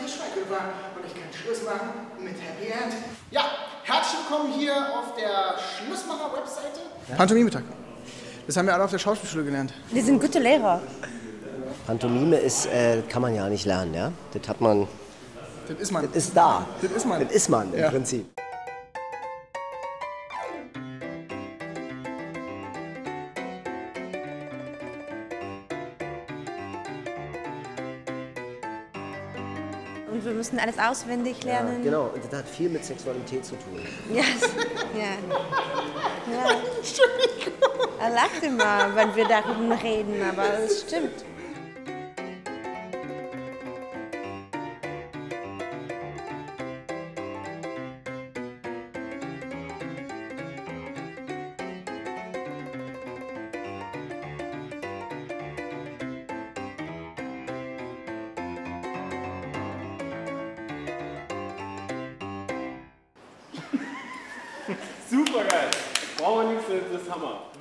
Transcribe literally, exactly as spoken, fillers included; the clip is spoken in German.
Till Schweighöfer und ich kann Schluss machen mit Happy End. Ja, herzlich willkommen hier auf der Schlussmacher-Webseite. Ja. Pantomime-Tag. Das haben wir alle auf der Schauspielschule gelernt. Wir sind gute Lehrer. Pantomime ist, äh, kann man ja nicht lernen, ja? Das hat man. Das ist man. Das ist da. Das ist man. Das ist man im ja. Prinzip. Und wir müssen alles auswendig lernen. Ja, genau, und das hat viel mit Sexualität zu tun. Ja, ja. ja. Er lacht immer, wenn wir darüber reden, aber es stimmt. Super geil. Brauchen wir nichts, das ist Hammer.